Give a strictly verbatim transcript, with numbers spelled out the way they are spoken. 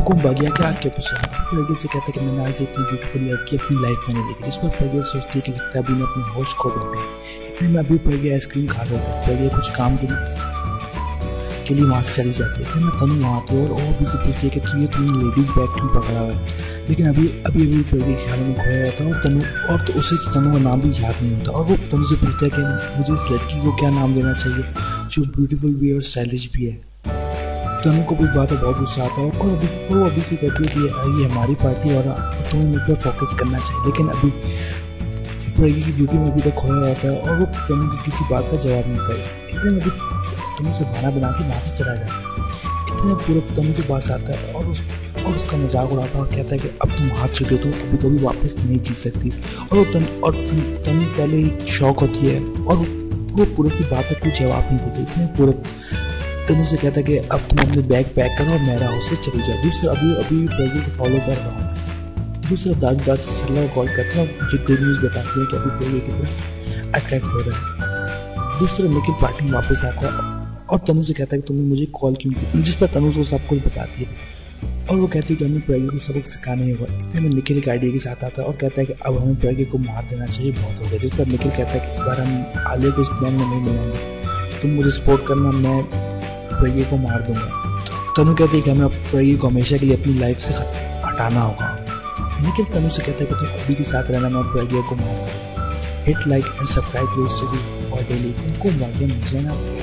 कुम भाग्या के आज के एपिसोड में प्रज्ञा से कहता है कि मैंने आज इतनी ब्यूटीफुल लड़की अपनी लाइफ में नहीं देखी, जिस पर प्रज्ञा सोचती है कि लगता है अभी मैं अपने होश खो बैठे हैं। इतने में अभी प्रज्ञा आइसक्रीम खा रहे होता है। प्रज्ञा कुछ काम के लिए के लिए वहाँ से चली जाती है। इतने में तनु वहाँ आती है और वो अभी से पूछती है कि तुझे तुमने लेडीज़ बैग क्यों पकड़ा हुआ है। लेकिन अभी अभी अभी प्रज्ञा के ख्याल में खोया रहता है और तनु और तो उसे तनु का नाम भी याद नहीं होता। और वो तनु से पूछता है कि मुझे इस लड़की को क्या नाम देना चाहिए जो ब्यूटीफुल भी है और स्टाइलिश भी है। तनु को भी बात बहुत गुस्सा आता है और अभी वो अभी से कहती है कि ये हमारी पार्टी और तुम्हें मुझ पर फोकस करना चाहिए। लेकिन अभी प्रज्ञा की ब्यूटी में अभी तक खोया रहता है और वो तनु की किसी बात का जवाब नहीं देता है। इतने में अभी तनु से बहाना बना के वहाँ से चला जाता है। इतने पूरा तनु के पास आता है और उस और उसका मजाक उड़ाता है और कहता है कि अब तुम हार चुके हो तो कभी कभी वापस नहीं जीत सकती। और वो तनु और तनु पहले ही शौक होती है और वो पूरे की बात का कोई जवाब नहीं देती। इतने पूरे तनु से कहता है कि अब तुम अपने बैग पैक करो और मेरा हाउस से चली जाओ। दूसरा अभी अभी प्रज्ञा को फॉलो कर रहा हूँ। दूसरा दाद दाद से सल्ला को कॉल करता है और मुझे गुड न्यूज़ बताती है कि अभी प्रज्ञा की तरफ अट्रैक्ट हो रहा है। दूसरा निखिल पार्टी में वापस आता है और तनु से कहता है कि तुमने मुझे कॉल क्यों की, जिस पर तनु को सब कुछ बताती है और वो कहती है कि हमें प्रज्ञा को सबक सिखाना ही होगा। इतने में निखिल एक आइडिया के साथ आता है और कहता है कि अब हमें प्रज्ञा को मार देना चाहिए, बहुत हो गया। जिस पर निखिल कहता है कि इस बार हम आलिया को इस प्लान में नहीं मिलाएंगे, तुम मुझे सपोर्ट करना, मैं प्रज्ञा को मार दूंगा। तनु कहती है कि हमें प्रज्ञा को हमेशा के लिए अपनी लाइफ से हटाना होगा। निखिल तनु से कहता है कि तुम अभी के साथ रहना, मैं प्रज्ञा को मार दूंगा। Hit like and subscribe to story और डेली उनको भाग्य मुझे ना